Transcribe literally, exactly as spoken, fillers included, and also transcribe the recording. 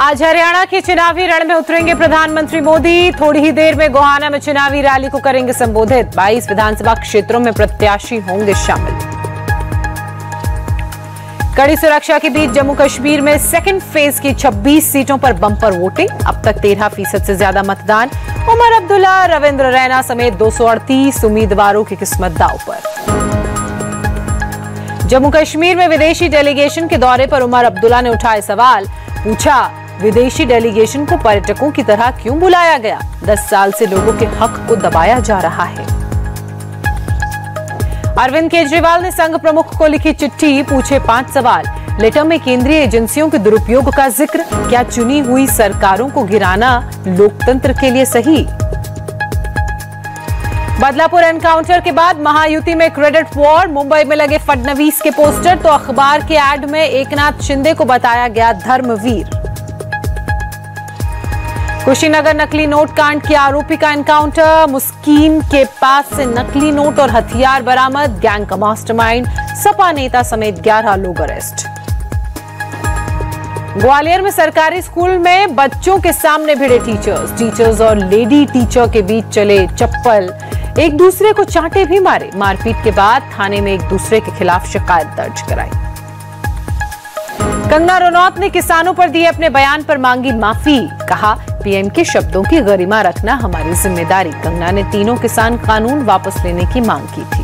आज हरियाणा के चुनावी रण में उतरेंगे प्रधानमंत्री मोदी। थोड़ी ही देर में गोहाना में चुनावी रैली को करेंगे संबोधित। बाईस विधानसभा क्षेत्रों में प्रत्याशी होंगे शामिल। कड़ी सुरक्षा के बीच जम्मू कश्मीर में सेकंड फेज की छब्बीस सीटों पर बम्पर वोटिंग। अब तक तेरह फीसद से ज्यादा मतदान। उमर अब्दुल्ला, रविंद्र रैना समेत दो सौ अड़तीस उम्मीदवारों की किस्मत दांव पर। जम्मू कश्मीर में विदेशी डेलीगेशन के दौरे पर उमर अब्दुल्ला ने उठाए सवाल। पूछा, विदेशी डेलीगेशन को पर्यटकों की तरह क्यों बुलाया गया? दस साल से लोगों के हक को दबाया जा रहा है। अरविंद केजरीवाल ने संघ प्रमुख को लिखी चिट्ठी। पूछे पांच सवाल। लेटर में केंद्रीय एजेंसियों के दुरुपयोग का जिक्र। क्या चुनी हुई सरकारों को गिराना लोकतंत्र के लिए सही? बदलापुर एनकाउंटर के बाद महायुति में क्रेडिट वॉर। मुंबई में लगे फडणवीस के पोस्टर तो अखबार के एड में एकनाथ शिंदे को बताया गया धर्मवीर। कुशीनगर नकली नोट कांड के आरोपी का एनकाउंटर। मुस्कीन के पास से नकली नोट और हथियार बरामद। गैंग का मास्टरमाइंड सपा नेता समेत ग्यारह लोग अरेस्ट। ग्वालियर में सरकारी स्कूल में बच्चों के सामने भिड़े टीचर्स। टीचर्स और लेडी टीचर के बीच चले चप्पल। एक दूसरे को चांटे भी मारे। मारपीट के बाद थाने में एक दूसरे के खिलाफ शिकायत दर्ज कराई। कंगना रनौत ने किसानों पर दिए अपने बयान पर मांगी माफी। कहा, पीएम के शब्दों की गरिमा रखना हमारी जिम्मेदारी। कंगना ने तीनों किसान कानून वापस लेने की मांग की थी।